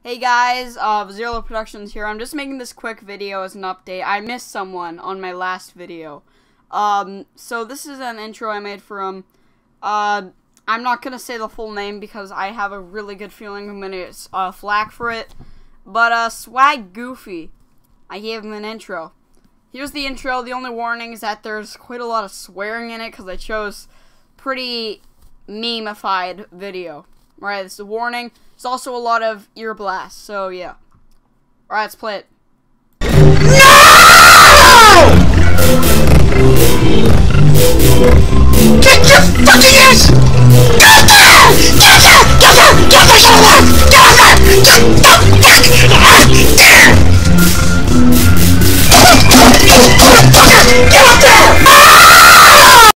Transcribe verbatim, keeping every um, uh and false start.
Hey guys, uh, Zero Productions here. I'm just making this quick video as an update. I missed someone on my last video. Um, so this is an intro I made for him. Uh, I'm not gonna say the full name because I have a really good feeling I'm gonna get uh, flack for it. But, uh, Swag Goofy. I gave him an intro. Here's the intro. The only warning is that there's quite a lot of swearing in it because I chose pretty meme-ified video. Alright, this is a warning. There's also a lot of ear blasts, so yeah. Alright, let's play it. No! Get your fucking ass!